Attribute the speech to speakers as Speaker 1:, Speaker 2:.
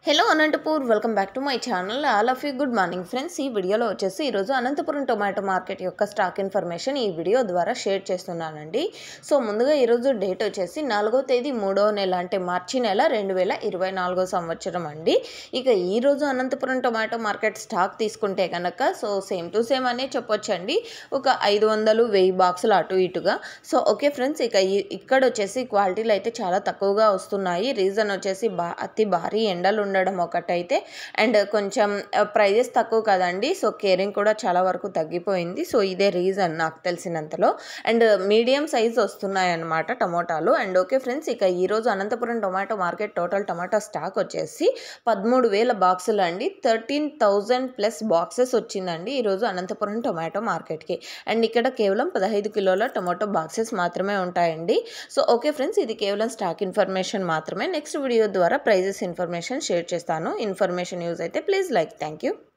Speaker 1: Hello Anantapur welcome back to my channel. All of you good morning friends. ఈ వీడియోలో వచ్చేసి ఈరోజు అనంతపురం టొమాటో మార్కెట్ యొక్క స్టాక్ ఇన్ఫర్మేషన్ ఈ వీడియో ద్వారా షేర్ చేస్తున్నానండి. సో ముందుగా ఈరోజు డేట్ వచ్చేసి 4వ తేదీ 3వ నెల అంటే మార్చి నెల 2024 సంవత్సరం అండి. ఇక ఈరోజు అనంతపురం టొమాటో మార్కెట్ స్టాక్ తీసుకుంటే కనుక సో సేమ్ టు సేమ్ అనే చెప్పొచ్చండి. ఒక 500-1000 బాక్సులు అటు ఇటుగా. సో ఓకే ఫ్రెండ్స్, ఇక్కడ వచ్చేసి క్వాలిటీలు అయితే చాలా తక్కువగా వస్తున్నాయి. రీజన్ వచ్చేసి అతి భారీ ఎండలు ఉండడం ఒకటైతే, అండ్ కొంచెం ప్రైజెస్ తక్కువ కదండి. సో కేరింగ్ కూడా చాలా వరకు తగ్గిపోయింది. సో ఇదే రీజన్ నాకు తెలిసినంతలో. అండ్ మీడియం సైజ్ వస్తున్నాయి అన్నమాట టమోటాలు. అండ్ ఓకే ఫ్రెండ్స్, ఇక ఈరోజు Anantapuram tomato market total tomato stock వచ్చేసి 13,000 బాక్సులు అండి. 13,000 ప్లస్ బాక్సెస్ వచ్చిందండి ఈరోజు అనంతపురం టొమాటో మార్కెట్కి. అండ్ ఇక్కడ కేవలం 15 కిలోల టొమాటో బాక్సెస్ మాత్రమే ఉంటాయండి. సో ఓకే ఫ్రెండ్స్, ఇది కేవలం స్టాక్ ఇన్ఫర్మేషన్ మాత్రమే. నెక్స్ట్ వీడియో ద్వారా ప్రైజెస్ ఇన్ఫర్మేషన్ షేర్ చేస్తాను. ఇన్ఫర్మేషన్ యూజ్ అయితే ప్లీజ్ లైక్. Thank you.